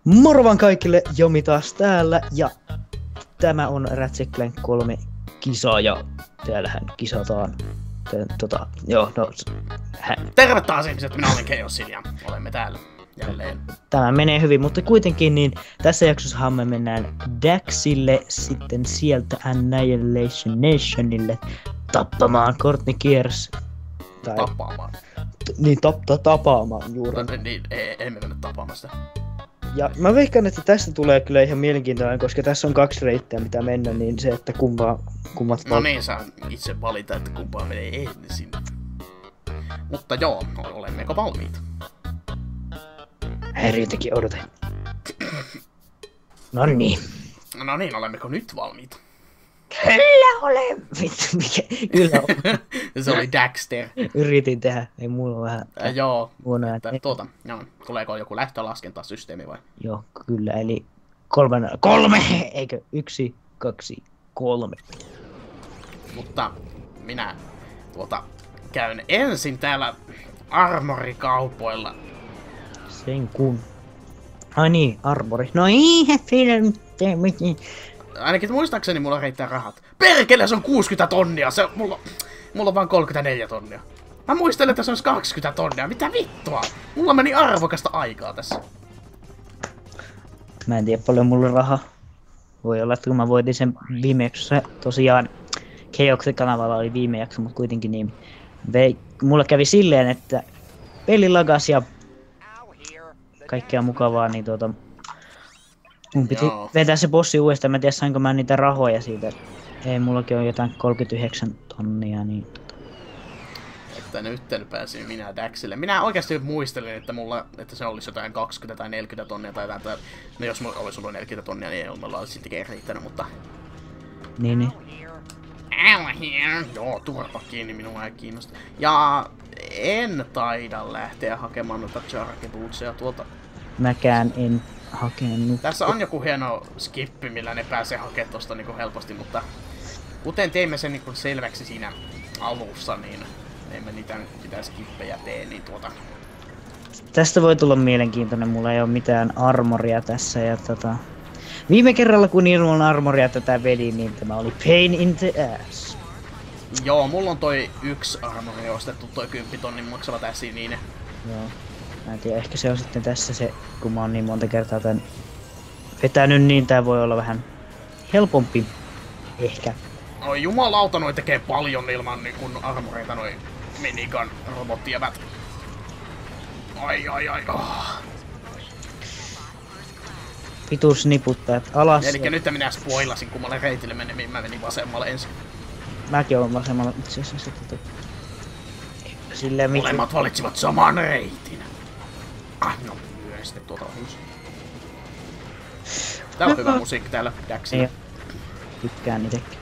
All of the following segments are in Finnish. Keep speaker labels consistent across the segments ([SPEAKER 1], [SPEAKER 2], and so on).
[SPEAKER 1] Moro vaan kaikille, Jomi taas täällä ja tämä on Ratchet Clank 3 kisa ja täällähän kisataan.
[SPEAKER 2] Terve taas ihmiset, minä olen Chaosin ja olemme täällä jälleen.
[SPEAKER 1] Tämä menee hyvin, mutta kuitenkin niin tässä jaksossahan me mennään Daxille, sitten sieltä Annihilation Nationille tappamaan Courtney Gears.
[SPEAKER 2] Tapaamaan.
[SPEAKER 1] Niin, tapaamaan juuri.
[SPEAKER 2] No, niin, emme mennä tapaamaan sitä.
[SPEAKER 1] Ja mä veikkaan, että tästä tulee kyllä ihan mielenkiintoinen, koska tässä on 2 reittiä mitä mennä, niin se, että kummat...
[SPEAKER 2] No niin, saa itse valita, että kumpaa menee ensin. Mutta joo, olemmeko valmiita?
[SPEAKER 1] Häiriötäkin odotan. No niin.
[SPEAKER 2] No niin, olemmeko nyt valmiita?
[SPEAKER 1] Kyllä olen! Vittu, mikä? Kyllä on.
[SPEAKER 2] Se oli Daxter.
[SPEAKER 1] Yritin tehdä, ei mulla vähän...
[SPEAKER 2] Joo,
[SPEAKER 1] Joo,
[SPEAKER 2] tuleeko joku lähtölaskentasysteemi vai?
[SPEAKER 1] Joo, kyllä, eli 3, eikö? 1, 2, 3.
[SPEAKER 2] Mutta minä käyn ensin täällä armorikaupoilla.
[SPEAKER 1] Sen kun. Ai niin, armori. No eihän siinä nyt tee mitään.
[SPEAKER 2] Ainakin muistaakseni mulla riittää rahat. Perkele, se on 60 tonnia! Mulla on vaan 34 tonnia. Mä muistelen, että se olisi 20 tonnia. Mitä vittua? Mulla meni arvokasta aikaa tässä.
[SPEAKER 1] Mä en tiedä paljon mulla rahaa. Voi olla, että kun mä voitin sen viime jaksossa, tosiaan Chaosin kanavalla oli viime jakso, mutta kuitenkin niin mulla kävi silleen, että peli lagas ja kaikkea mukavaa, niin mun piti vetää se bossi uudestaan. Mä en tiedä, sainko mä niitä rahoja siitä. Ei, mullakin on jotain 39 tonnia, niin
[SPEAKER 2] Että nyt pääsin minä Daxille. Minä oikeasti muistelin, että se olisi jotain 20 tai 40 tonnia tai jotain. No jos mulla olisi ollut 40 tonnia, niin ei mulla olisi siltikin riittänyt, mutta...
[SPEAKER 1] Niin.
[SPEAKER 2] Joo, turpa kiinni, minua ei kiinnosta. Ja en taida lähteä hakemaan noita Charge-bootseja tuolta.
[SPEAKER 1] Mäkään en hakenut.
[SPEAKER 2] Tässä on joku hieno skippi, millä ne pääsee hakemaan tosta niinku helposti, mutta kuten teimme sen niinku selväksi siinä alussa, niin emme niitä mitään skippejä tee, niin
[SPEAKER 1] Tästä voi tulla mielenkiintoinen, mulla ei oo mitään armoria tässä ja viime kerralla kun ilman armoria tätä vedin, niin tämä oli pain in the ass.
[SPEAKER 2] Joo, mulla on toi 1 armori ostettu, toi 10 tonnin maksava tässä niin.
[SPEAKER 1] Joo. Mä en tiedä, ehkä se on sitten tässä se, kun mä oon niin monta kertaa tän vetänyt, niin tää voi olla vähän helpompi. Ehkä.
[SPEAKER 2] Oi jumalauta, noi tekee paljon ilman niin armoreita, noi minigun robottievät. Ai.
[SPEAKER 1] Vitus niputtajat alas.
[SPEAKER 2] Elikkä nyt minä spoilasin kummalle reitille menin, mä menin vasemmalle ensin.
[SPEAKER 1] Mäkin olen vasemmalla itse asiassa. Silleen
[SPEAKER 2] molemmat valitsivat saman reitin. No, myös sitten tuota ohjus. Täällä on hyvä musiikki täällä Daxilla.
[SPEAKER 1] Tykkään itekin.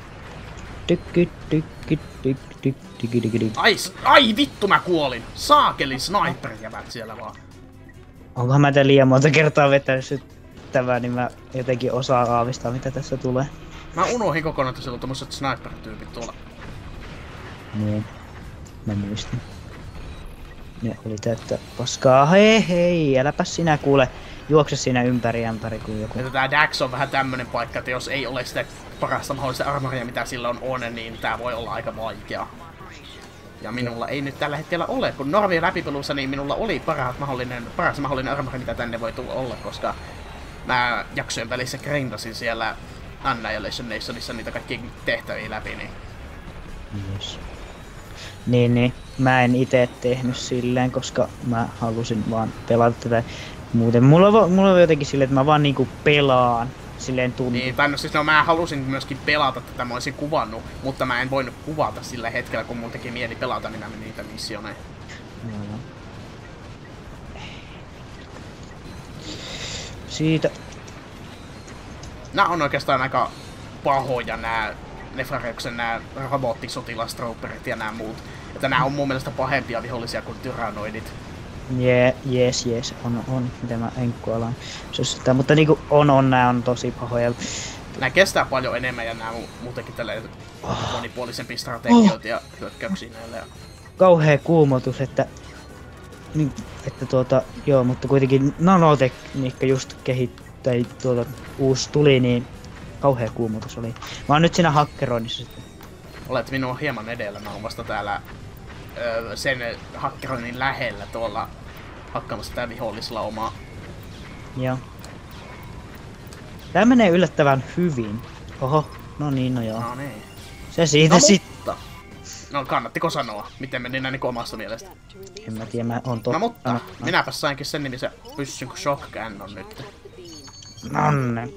[SPEAKER 2] Ai vittu mä kuolin! Saakeli sniperijävät siellä vaan.
[SPEAKER 1] Onkohan mä tän liian monta kertaa vetänyt syttävää, niin mä jotenkin osaan aavistaa mitä tässä tulee.
[SPEAKER 2] Mä unohdin kokonaan, että siellä on tommoset sniper-tyypit tuolla.
[SPEAKER 1] Niin. Mä muistin. Ne oli täyttä paskaa. Hei, äläpä sinä kuule. Juokse siinä ympäri kuin joku.
[SPEAKER 2] Että tää Dax on vähän tämmönen paikka, että jos ei ole sitä parasta mahdollista armoria mitä sillä on, niin tää voi olla aika vaikea. Ja minulla ei nyt tällä hetkellä ole, kun normien läpipelussa niin minulla oli paras mahdollinen armori mitä tänne voi tulla olla, koska mä jaksojen välissä grindasin siellä Annihilation Nationissa niitä kaikkia tehtäviä läpi, niin...
[SPEAKER 1] Yes. Niin. Mä en ite tehnyt silleen, koska mä halusin vaan pelata tätä. Muuten mulla on jotenkin silleen, että mä vaan niinku pelaan. Silleen tuntuu.
[SPEAKER 2] Niin, tai no siis mä halusin myöskin pelata tätä, mä olisin kuvannut, mutta mä en voinut kuvata sillä hetkellä, kun mun teki mieli pelata, niin mä menin niitä missioneja.
[SPEAKER 1] No. Siitä.
[SPEAKER 2] Nää on oikeastaan aika pahoja nää Nefareuksen nää robottisotilastrooperit ja nää muut. Että nää on mun mielestä pahempia vihollisia kuin tyrannoidit.
[SPEAKER 1] Yes, on, mitä mä enkkualan sössöttää, mutta niinku nää on tosi pahoja.
[SPEAKER 2] Nää kestää paljon enemmän ja nää on muutenkin tälleen monipuolisempi strategioita ja hyökkäyksiä näillä.
[SPEAKER 1] Kauhea kuumotus, että niin, että joo, mutta kuitenkin nanotekniikka just kehittäi uusi tuli, niin kauhea kuumutus oli. Mä oon nyt siinä hakkeroinnissa sitten.
[SPEAKER 2] Olet minua hieman edellä, mä oon vasta täällä sen hakkeroinnin lähellä tuolla hakkaamassa tää vihollislaumaa.
[SPEAKER 1] Joo. Tää menee yllättävän hyvin. Oho, no niin, no joo.
[SPEAKER 2] No niin.
[SPEAKER 1] Se siitä
[SPEAKER 2] Mutta. No kannattiko sanoa, miten meni näin niinku omasta mielestä?
[SPEAKER 1] En mä tiedä, mä oon
[SPEAKER 2] No mutta, minäpäs sainkin sen nimisen pyssyn kuin Shock Cannon nyt.
[SPEAKER 1] Nonne.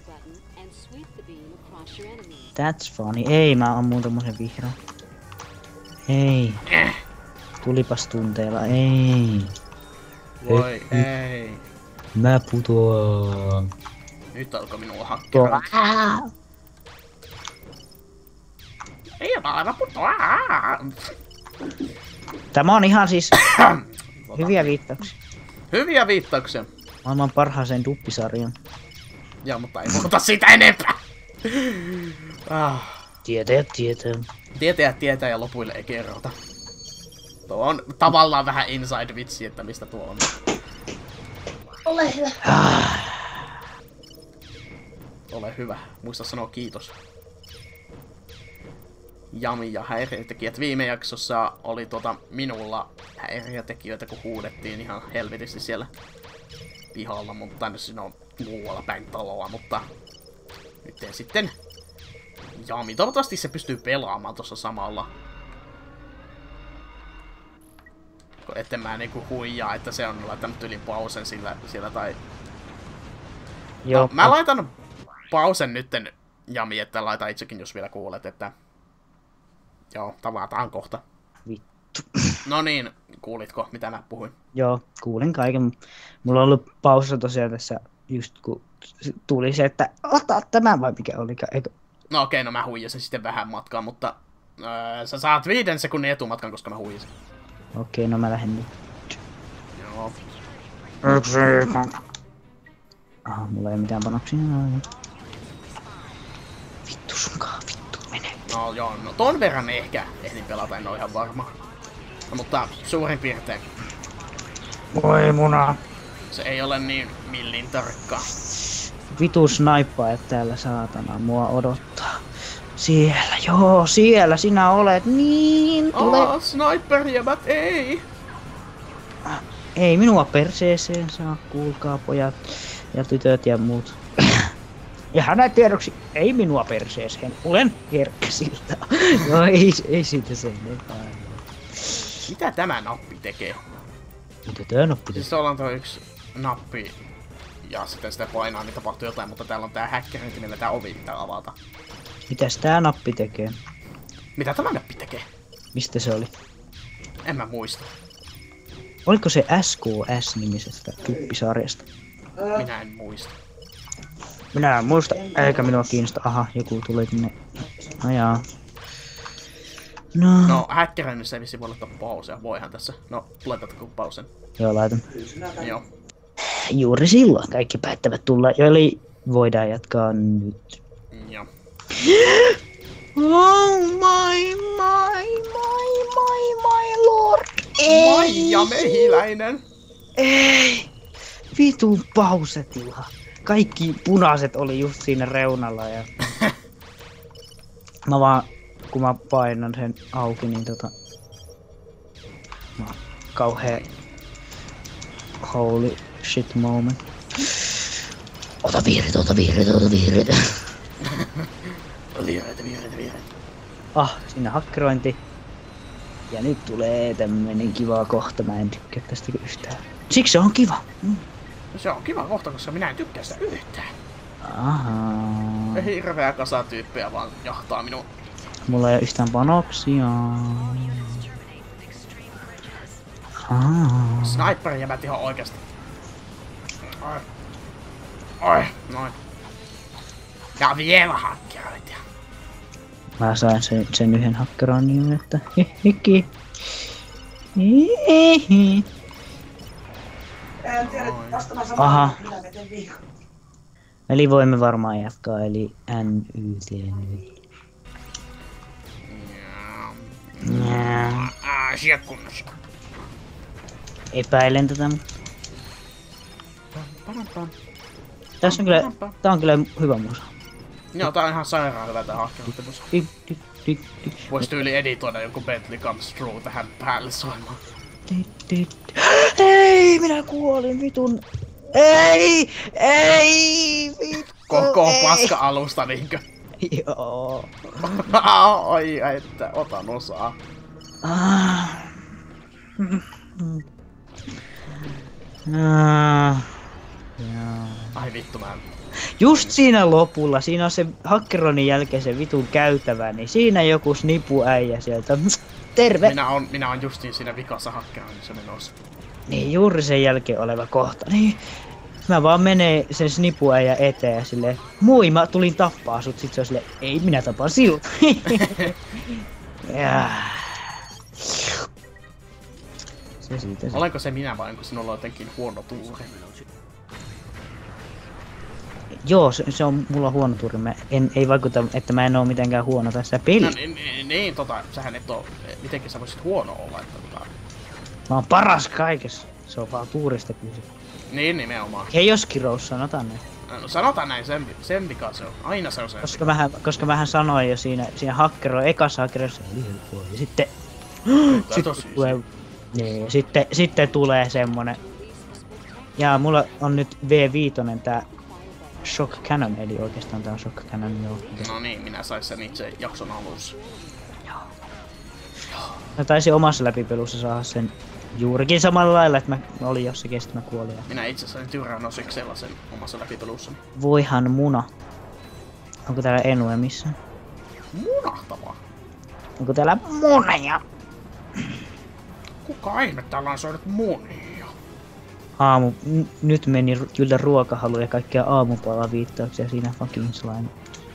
[SPEAKER 1] That's funny. Ei, mä ammuun tommosen vihreän. Ei. Tulipas tunteella, ei.
[SPEAKER 2] Voi ei.
[SPEAKER 1] Mä putoan.
[SPEAKER 2] Nyt alkoi minua hakkeroida. Ei aivan putoa.
[SPEAKER 1] Tämä on ihan siis hyviä viittauksia.
[SPEAKER 2] Hyviä viittauksia.
[SPEAKER 1] Maailman parhaaseen duppisarjan.
[SPEAKER 2] Joo, mutta ei puhuta siitä enempää.
[SPEAKER 1] Tietäjät tietää.
[SPEAKER 2] Tietäjät tietää ja lopuille ei kerrota. Tuo on tavallaan vähän inside-vitsi, että mistä tuo on.
[SPEAKER 3] Ole hyvä.
[SPEAKER 2] Ole hyvä. Muista sanoa kiitos. Jami ja häiriötekijät. Viime jaksossa oli minulla häiriötekijöitä, kun huudettiin ihan helvetisti siellä pihalla, mutta nyt siinä on muualla päin taloa, mutta nyt sitten Jami. Toivottavasti se pystyy pelaamaan tuossa samalla. Etten mä niinku huijaa, että se on laittanut yli pausen sillä tai...
[SPEAKER 1] Joo.
[SPEAKER 2] No, mä laitan pausen nytten, Jami, että laita itsekin, jos vielä kuulet, että... Joo, tavataan kohta.
[SPEAKER 1] Vittu.
[SPEAKER 2] No niin, kuulitko, mitä mä puhuin?
[SPEAKER 1] Joo, kuulin kaiken. Mulla on ollut pausa tosiaan tässä just kun tuli se, että ota tämä vai mikä olikaan, eikö?
[SPEAKER 2] No okei, no mä huijasin sitten vähän matkaa, mutta... sä saat 5 sekunnin etumatkan, koska mä huijasin.
[SPEAKER 1] Okei, no mä lähden nyt.
[SPEAKER 2] Joo.
[SPEAKER 1] Mulla ei ole mitään panoksia. Vittu sunkaan, vittu mene.
[SPEAKER 2] No joo, no ton verran ehkä ehdin pelata, en oo ihan varma. No, mutta suurin piirtein.
[SPEAKER 1] Voi muna.
[SPEAKER 2] Se ei ole niin millin tarkka.
[SPEAKER 1] Vitu snaippaajat täällä saatana mua odottaa. Siellä, joo, siellä sinä olet, niin tule.
[SPEAKER 2] Sniper-jäbät, ei!
[SPEAKER 1] Ei minua perseeseen saa, kuulkaa pojat ja tytöt ja muut. Ja hänen tiedoksi, ei minua perseeseen, olen herkkä siltä. No ei siitä sen enempää.
[SPEAKER 2] Mitä tämä nappi tekee?
[SPEAKER 1] Mitä tää nappi
[SPEAKER 2] Siis tuolla on tuo yksi nappi, ja sitten sitä painaa, niin tapahtuu jotain, mutta täällä on tää häkkärinkin, millä tää ovi pitää avata.
[SPEAKER 1] Mitäs tää nappi tekee?
[SPEAKER 2] Mitä tämä nappi tekee?
[SPEAKER 1] Mistä se oli?
[SPEAKER 2] En mä muista.
[SPEAKER 1] Oliko se SKS-nimisestä duppisarjasta?
[SPEAKER 2] Minä en muista.
[SPEAKER 1] Minä en muista, eikä minua kiinnosta. Aha, joku tuli tänne. Ajaa. No.
[SPEAKER 2] No, häkkärinnissä ei vissi voi laittaa pausea. Voihan tässä. No, laitatko pausen?
[SPEAKER 1] Joo, laitan.
[SPEAKER 2] Joo.
[SPEAKER 1] Juuri silloin kaikki päättävät tulla, eli voidaan jatkaa nyt.
[SPEAKER 2] Joo.
[SPEAKER 1] Oh my lord! Ei!
[SPEAKER 2] Maija Mehiläinen!
[SPEAKER 1] Ei! Vitun pausetila. Kaikki punaiset oli just siinä reunalla ja... Mä vaan, kun mä painan sen auki, niin mä kauhea... Holy shit moment. Ota vihreitä.
[SPEAKER 2] Vihreitä.
[SPEAKER 1] Siinä hakkerointi. Ja nyt tulee tämmönen kiva kohta, mä en tykkää tästä yhtään. Siksi se on kiva.
[SPEAKER 2] Se on kiva kohta, koska minä en tykkää sitä yhtään.
[SPEAKER 1] Ahaa.
[SPEAKER 2] Hirveä kasa tyyppejä vaan jahtaa minua.
[SPEAKER 1] Mulla ei ole yhtään panoksia.
[SPEAKER 2] Sniper jäbät ihan oikeesti. Oi, noin. Ja vielä hakkerointia.
[SPEAKER 1] Mä sain sen yhden hakkeroinnin, että hiki. Aha. Eli voimme varmaan jatkaa, eli NYT nyt.
[SPEAKER 2] Sieltä kunnossa.
[SPEAKER 1] Epäilen tätä, mutta
[SPEAKER 2] Pam.
[SPEAKER 1] tässä on kyllä, tää on kyllä hyvä musa.
[SPEAKER 2] Joo, tää on ihan sairaan hyvä tää hakkerointimus. Vois tyyli editoida joku Bentley Comes Through tähän päälle soimaan.
[SPEAKER 1] Ei, minä kuolin vitun. Ei, vittu.
[SPEAKER 2] Koko
[SPEAKER 1] ei.
[SPEAKER 2] paska alusta niinkö?
[SPEAKER 1] Joo.
[SPEAKER 2] Ai, että otan osaa. Ai vittu mä en.
[SPEAKER 1] Just siinä lopulla, siinä on se hakkeroinnin jälkeen se vitun käytävä, niin siinä joku snipuäijä sieltä. Terve!
[SPEAKER 2] Minä on justiin siinä vikassa hakkeroinnissa menossa.
[SPEAKER 1] Niin juuri sen jälkeen oleva kohta, niin mä vaan menee sen snipuäijä eteen ja silleen, moi mä tulin tappaa sut, sit se on silleen, ei minä tapaan sinut. Se siitä se.
[SPEAKER 2] Olenko se minä vai onko sinulla jotenkin huono tuuri?
[SPEAKER 1] Joo, se on mulla huono tuuri. Ei vaikuta, että mä en oo mitenkään huono tässä pelissä.
[SPEAKER 2] No niin, sähän et oo, mitenkin sä voisit huono olla, että
[SPEAKER 1] Mä oon paras kaikessa. Se on vaan tuurista kyse.
[SPEAKER 2] Niin, nimenomaan.
[SPEAKER 1] Chaos sanotaan näin.
[SPEAKER 2] No sanotaan näin, sen vika se on. Aina se on sen
[SPEAKER 1] Koska mähän sanoin jo siinä ekassa hakkeroissa ja sitten... Sitten tulee semmonen... Ja mulla on nyt V5 tää Shock Cannon, eli oikeastaan tää on Shock Cannon joo.
[SPEAKER 2] No niin, minä sais sen itse jakson alussa.
[SPEAKER 1] Mä taisin omassa läpipelussa saada sen juurikin samalla lailla, että mä olin jossakin ja sit mä kuolin.
[SPEAKER 2] Minä itse sain Tyrannosyksella sen omassa läpipelussani.
[SPEAKER 1] Voihan muna. Onko täällä Enue missään?
[SPEAKER 2] Munahtavaa.
[SPEAKER 1] Onko täällä muneja?
[SPEAKER 2] Kuka ihme täällä on syönyt munia?
[SPEAKER 1] Nyt meni kyllä ruokahalu ja kaikkia aamupalaviittauksia siinä fucking slime.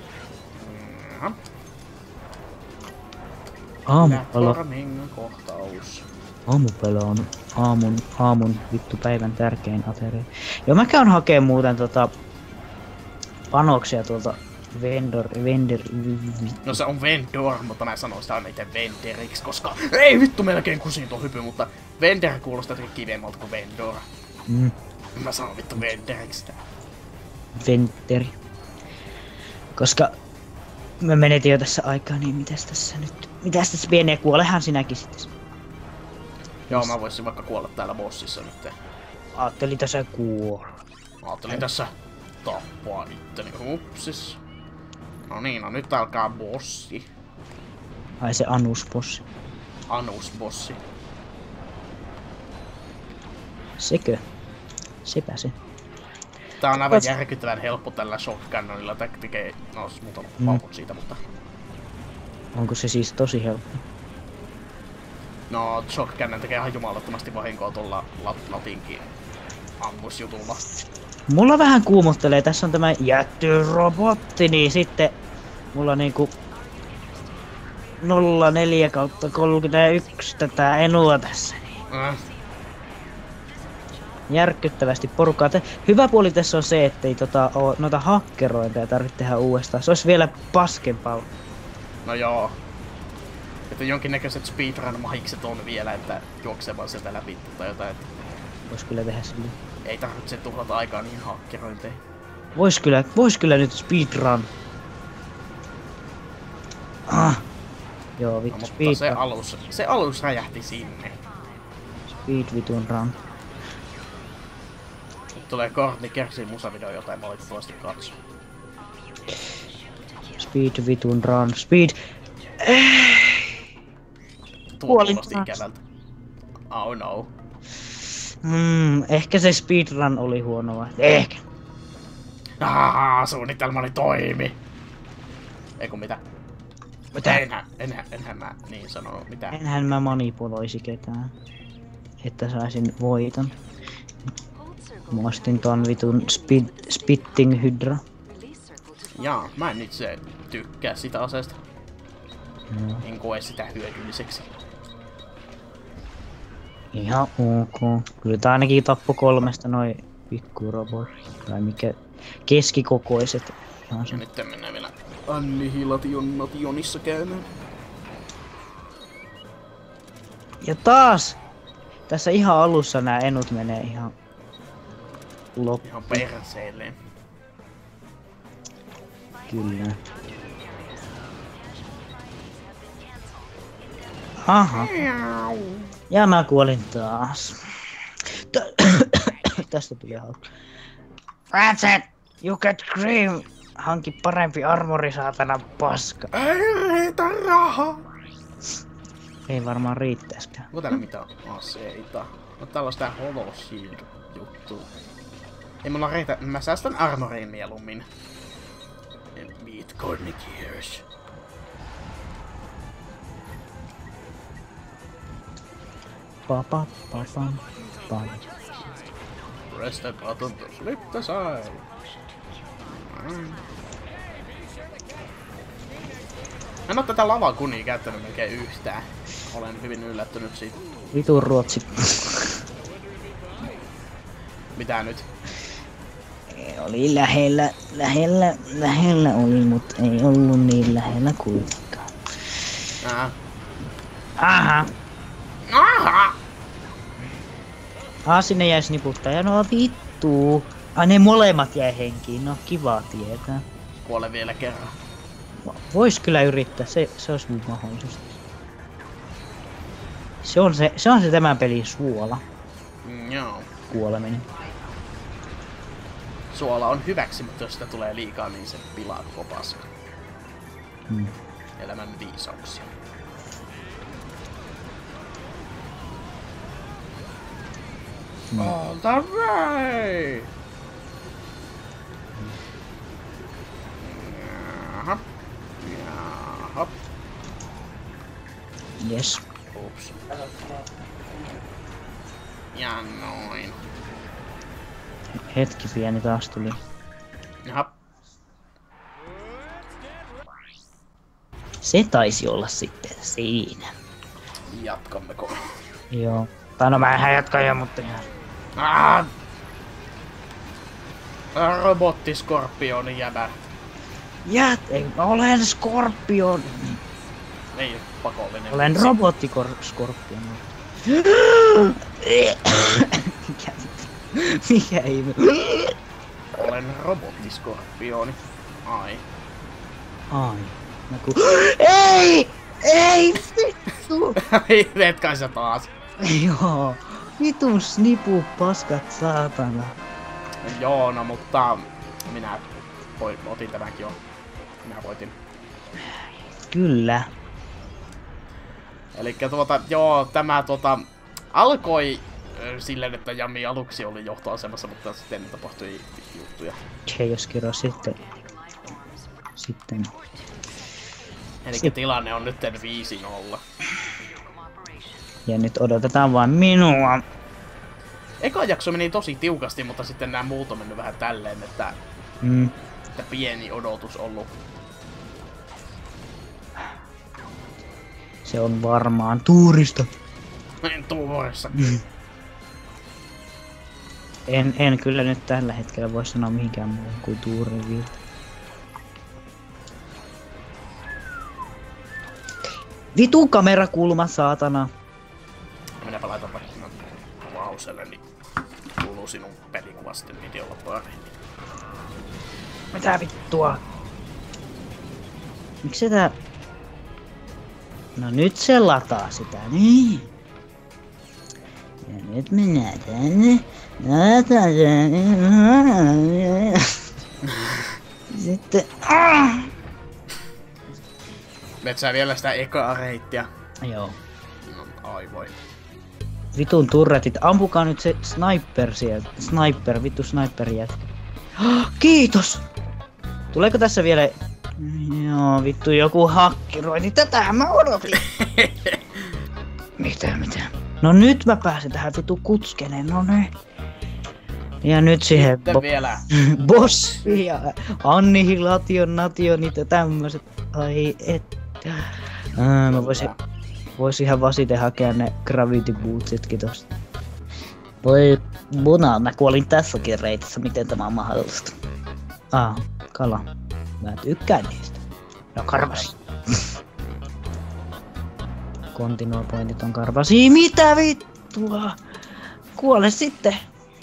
[SPEAKER 1] Aamupala.
[SPEAKER 2] Kohtaus.
[SPEAKER 1] Aamupala on aamun vittu päivän tärkein ateria. Joo, mä käyn hakee muuten panoksia tuolta vendor.
[SPEAKER 2] No se on vendor, mutta mä sanon sitä aina itse venderiksi, koska ei vittu melkein kusin tuo hypy, mutta vendor kuulostaa jotenkin kivemmalta kuin vendor. Mä sanon vittu venderiksi sitä.
[SPEAKER 1] Venteri. Koska mä menetin jo tässä aikaa, niin mitäs tässä pienee, kuolehan sinäkin sitten.
[SPEAKER 2] Joo, mä voisin vaikka kuolla täällä bossissa nyt.
[SPEAKER 1] Ajattelin tässä kuolla.
[SPEAKER 2] Ajattelin tässä tappaa itteni. Hupsis. No niin, no nyt alkaa bossi.
[SPEAKER 1] Ai se Anus-bossi.
[SPEAKER 2] Anus-bossi.
[SPEAKER 1] Sekö? Sepä se.
[SPEAKER 2] Tää on aivan järkyttävän helppo tällä shotgunilla, tää tekee, no muutama paukut siitä, mutta...
[SPEAKER 1] Onko se siis tosi helppo?
[SPEAKER 2] No, shotgun tekee ihan jumalattomasti vahinkoa tuolla latinkin ammusjutulla.
[SPEAKER 1] Mulla vähän kuumottelee, tässä on tämä jättyrobotti, niin sitten mulla niinku 04/31 tätä enua tässä. Niin. Järkyttävästi porukkaa. Hyvä puoli tässä on se, ettei oo noita hakkerointeja tarvitse tehdä uudestaan. Se olisi vielä paskempaa.
[SPEAKER 2] No joo. Että jonkinnäköiset speedrun-mahikset on vielä, että juoksee vaan sieltä läpi tai jotain.
[SPEAKER 1] Vois kyllä tehdä silleen.
[SPEAKER 2] Ei tarvitse tuhlata aikaa niin hakkerointeihin.
[SPEAKER 1] Vois kyllä nyt speedrun. Joo vittu,
[SPEAKER 2] no,
[SPEAKER 1] speedrun.
[SPEAKER 2] Se alus räjähti sinne.
[SPEAKER 1] Speed vitun run.
[SPEAKER 2] Tulee Courtney Kersin musavideo, jota en valitettavasti katso.
[SPEAKER 1] Speed vitun run. Speed.
[SPEAKER 2] Kuulosti ikävältä. Oh no.
[SPEAKER 1] Ehkä se speedrun oli huonoa. Ehkä.
[SPEAKER 2] Suunnitelmani toimi. Eiku mitä? Enhän mä niin sanonut mitään.
[SPEAKER 1] Enhän mä manipuloisi ketään. Että saisin voiton. Mä ostin ton vitun spitting hydra.
[SPEAKER 2] Jaa, mä en itse tykkää sitä aseesta. En koe sitä hyödylliseksi.
[SPEAKER 1] Ihan ok. Kyllä tää ainakin tappo 3 noi pikkurobotit. Tai mikä keskikokoiset.
[SPEAKER 2] Ja nyt mennään vielä Annihilationissa käymään.
[SPEAKER 1] Ja taas! Tässä ihan alussa nämä enut menee ihan loppuun.
[SPEAKER 2] Ihan perseelleen.
[SPEAKER 1] Kyllä. Aha. Ja mä kuolin taas. Tästä tuli hauska. Ratchet! You get cream! Hanki parempi armori, saatana paska.
[SPEAKER 2] Ei riitä rahaa!
[SPEAKER 1] Ei varmaan riittäiskään.
[SPEAKER 2] Onko täällä mitään aseita? No täällä on sitä Hollow Shield juttu. Ei mulla riitä, mä säästän armoriin mieluummin. And meet Cornigears.
[SPEAKER 1] Pa.
[SPEAKER 2] Press the button to flip the side. En oo tätä lavakunia käyttänyt melkein yhtään. Olen hyvin yllättynyt siitä.
[SPEAKER 1] Vitun Ruotsi.
[SPEAKER 2] Mitä nyt?
[SPEAKER 1] Oli lähellä oli, mut ei ollut niin lähellä kuitenkaan. Aha. Sinne jäis niputtaa ja no vittu. Ne molemmat jäi henkiin, no kiva tietää.
[SPEAKER 2] Kuole vielä kerran.
[SPEAKER 1] Vois kyllä yrittää, se olisi mun mahdollisuus. Se on se tämän pelin suola.
[SPEAKER 2] Joo.
[SPEAKER 1] Kuoleminen.
[SPEAKER 2] Suola on hyväksi, mutta jos sitä tulee liikaa, niin se pilaa koko paska. Elämän viisauksia. All the way! Jaha.
[SPEAKER 1] Yes.
[SPEAKER 2] Ups. Ja noin.
[SPEAKER 1] Hetki pieni taas tuli.
[SPEAKER 2] Jaha.
[SPEAKER 1] Se taisi olla sitten siinä.
[SPEAKER 2] Jatkammeko?
[SPEAKER 1] Joo. Tai no mähän jatkan jo, mutta ihan.
[SPEAKER 2] Robottiskorpioni jäbä.
[SPEAKER 1] Ei, mä olen Skorpion.
[SPEAKER 2] Ei oo pakollinen.
[SPEAKER 1] Olen robottiskorpion. Mikä ihme?
[SPEAKER 2] Olen robottiskorpioni. Ai.
[SPEAKER 1] Ei! Vittu!
[SPEAKER 2] Veet kai sä taas.
[SPEAKER 1] Joo. Vitun snipu paskat saatana.
[SPEAKER 2] Joo, no mutta minä otin tämänkin jo. Minä voitin.
[SPEAKER 1] Kyllä.
[SPEAKER 2] Elikkä tämä alkoi silleen, että Jami aluksi oli johtoasemassa, mutta sitten tapahtui juttuja.
[SPEAKER 1] Chaos Kiro sitten.
[SPEAKER 2] Elikkä tilanne on nyt 5-0.
[SPEAKER 1] Ja nyt odotetaan vain minua.
[SPEAKER 2] Eka jakso meni tosi tiukasti, mutta sitten nämä muut on mennyt vähän tälleen, että pieni odotus ollut.
[SPEAKER 1] Se on varmaan tuurista.
[SPEAKER 2] Tuurissa.
[SPEAKER 1] En kyllä nyt tällä hetkellä voi sanoa mihinkään muuhun kuin tuuriin. Vitun kamerakulma, saatana.
[SPEAKER 2] Minäpä laitan vaikka kuvauselle, niin kuuluu sinun pelikuva sitten videolla paremmin.
[SPEAKER 1] Mitä vittua? Miksi tää... No nyt se lataa sitä, niin. Ja nyt mennään tänne. Sitten...
[SPEAKER 2] Meet sä vielä sitä ekaa reittiä?
[SPEAKER 1] Joo.
[SPEAKER 2] No, ai voi.
[SPEAKER 1] Vitun turretit, ampukaa nyt se sniper sieltä. Vittu sniperi jätkä. Kiitos! Tuleeko tässä vielä... Joo, vittu joku hakkerointi. Tätähän mä odotin. Mitä? No nyt mä pääsen tähän vittu kutskeneen, no ne. Ja nyt siihen
[SPEAKER 2] Sitten vielä.
[SPEAKER 1] bossi ja annihilation, niitä tämmöset. Ai et. Mä vois ihan vasiten hakea ne gravity bootsitkin tosta. Voi buna, mä kuolin tässäkin reitissä, miten tämä on mahdollista. Kala. Mä tykkään niistä. No karvasi. Continue pointit on karvasi. Mitä vittua. Kuole sitten.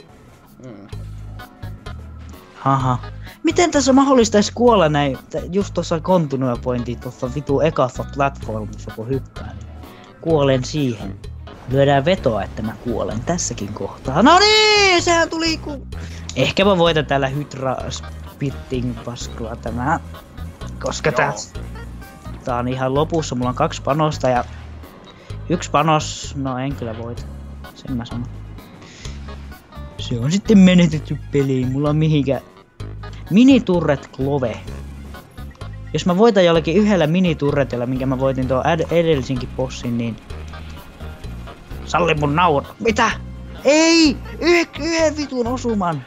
[SPEAKER 1] Haha. Miten tässä on mahdollista edes kuolla näin? Just tuossa continue pointit tuossa vitu ekassa platformissa kun hyppään. Kuolen siihen. Lyödään vetoa, että mä kuolen tässäkin kohtaa. No niin, sehän tuli Ehkä mä voitan tällä Hydra Spitting paskua tämä. Koska tää on ihan lopussa. Mulla on 2 panosta ja 1 panos. No en kyllä voita. Sen mä sanon. Se on sitten menetetty peli. Mulla on mihinkä. Miniturret Klove. Jos mä voitan jollakin yhdellä miniturretilla, minkä mä voitin tuon edellisenkin bossin, niin... Salli mun naura. Mitä? Ei! Yhden vitun osuman!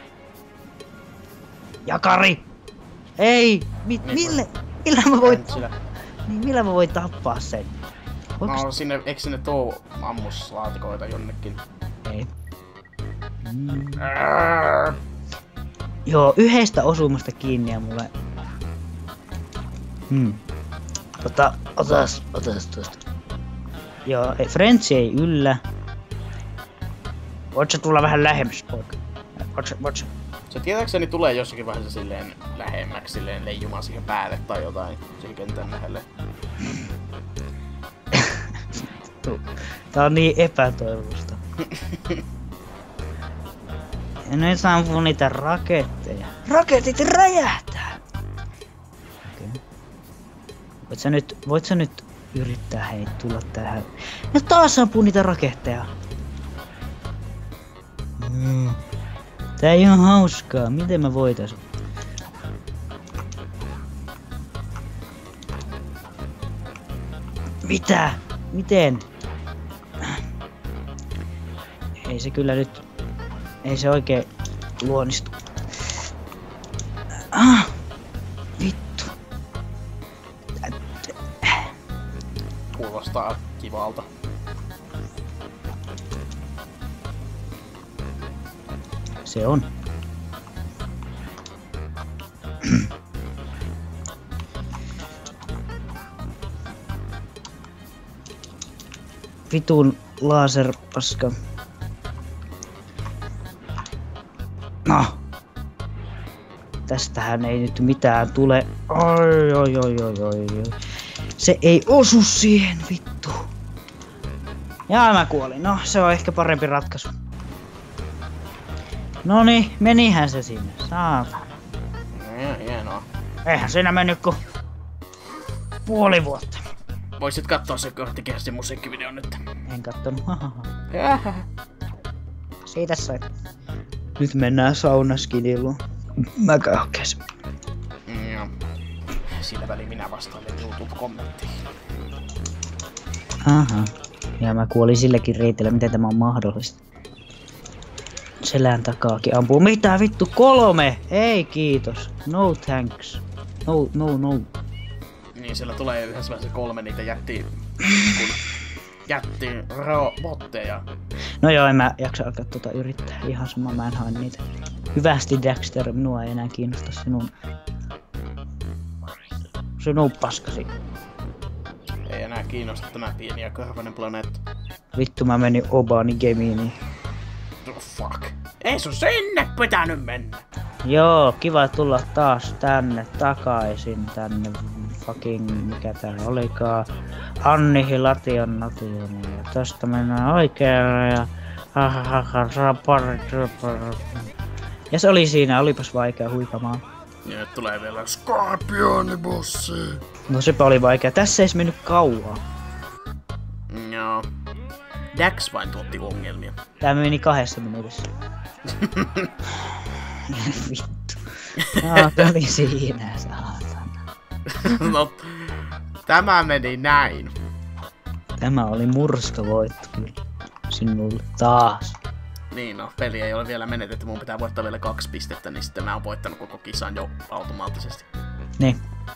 [SPEAKER 1] Jakari! Ei! Millä mä voin... Niin, millä mä voin tappaa sen?
[SPEAKER 2] No sinne, eikö sinne tuu ammuslaatikoita jonnekin?
[SPEAKER 1] Ei. Joo, yhdestä osumasta kiinni ja mulle... Otas tuosta. Joo, French ei yllä. Voit sä tulla vähän lähemmäs, poika? Voit sä?
[SPEAKER 2] Se tietääkseni tulee jossakin vaiheessa silleen lähemmäksi, silleen leijumaan siihen päälle tai jotain, siihen kentän lähelle.
[SPEAKER 1] Tää on niin epätoivosta. Ja nyt ampuu niitä raketteja. Raketit räjähtää! Okei. Voit sä nyt yrittää tulla tähän? Ja taas ampuu niitä raketteja. Tää ei oo hauskaa. Miten mä voitais? Mitä? Miten? Ei se kyllä nyt... Ei se oikein luonnistu. Vittu.
[SPEAKER 2] Kuulostaa kivalta.
[SPEAKER 1] Se on. Vitun laserpaska. No. Tästähän ei nyt mitään tule. Oi. Se ei osu siihen, vittu. Ja mä kuolin. No, se on ehkä parempi ratkaisu. Noniin, menihän se sinne. Saatana.
[SPEAKER 2] Hienoa.
[SPEAKER 1] Eihän siinä mennyt kuin puoli vuotta.
[SPEAKER 2] Voisit katsoa se korttikehästi musiikkivideon nyt.
[SPEAKER 1] En kattonut. Siitä sait. Nyt mennään saunaskiniluun. Mä kauhkeas.
[SPEAKER 2] Joo. Sillä väliin minä vastailen YouTube-kommenttiin.
[SPEAKER 1] Aha. Ja mä kuolin silläkin reitillä, miten tämä on mahdollista. Selän takaakin ampuu. Mitä vittu? 3? Ei kiitos. No thanks. No.
[SPEAKER 2] Niin siellä tulee yhdessä vaiheessa 3 niitä jätti robotteja.
[SPEAKER 1] No joo, en mä jaksa alkaa yrittää. Ihan sama, mä en hae niitä. Hyvästi Dexter, minua ei enää kiinnosta sinun paskasi.
[SPEAKER 2] Ei enää kiinnosta tämä pieni ja karvainen planeetta.
[SPEAKER 1] Vittu, mä menin Obani Gemiiniin.
[SPEAKER 2] Oh, fuck. Ei sun sinne pitänyt mennä.
[SPEAKER 1] Joo, kiva tulla taas tänne takaisin tänne fucking mikä tää olikaan. Annihilation nation. Ja tästä mennään oikealle ja ja se oli siinä, olipas vaikea huikamaan.
[SPEAKER 2] Ja nyt tulee vielä Scorpionibossi.
[SPEAKER 1] No sepä oli vaikea, tässä ei mennyt kauan.
[SPEAKER 2] Joo. Dax vain tuotti ongelmia.
[SPEAKER 1] Tää meni 2 minuutissa. Vittu. Tää oli siinä, saatana.
[SPEAKER 2] No, tämä meni näin.
[SPEAKER 1] Tämä oli murskavoitto kyllä. Sinulle taas.
[SPEAKER 2] Niin no, peli ei ole vielä menetetty, mun pitää voittaa vielä 2 pistettä, niin sitten mä oon voittanut koko kisan jo automaattisesti.
[SPEAKER 1] Niin.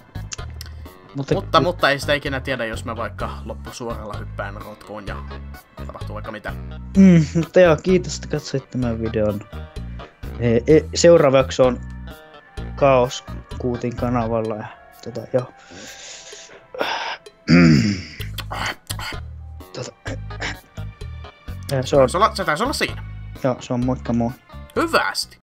[SPEAKER 2] Mutta ei sitä ikinä tiedä, jos mä vaikka loppusuoralla hyppään rotkoon ja tapahtuu vaikka mitä.
[SPEAKER 1] Mutta joo, kiitos, että katsoit tämän videon. Seuraavaksi on Kaos Kuutin kanavalla ja joo. Se on,
[SPEAKER 2] Se taisi olla siinä.
[SPEAKER 1] joo, se on moikka moi.
[SPEAKER 2] Hyvästi.